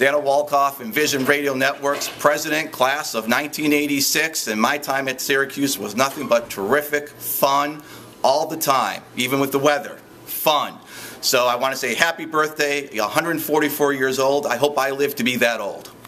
Danno Wolkoff, Envision Radio Network's president, class of 1986, and my time at Syracuse was nothing but terrific, fun, all the time, even with the weather, fun. So I want to say happy birthday, 144 years old. I hope I live to be that old.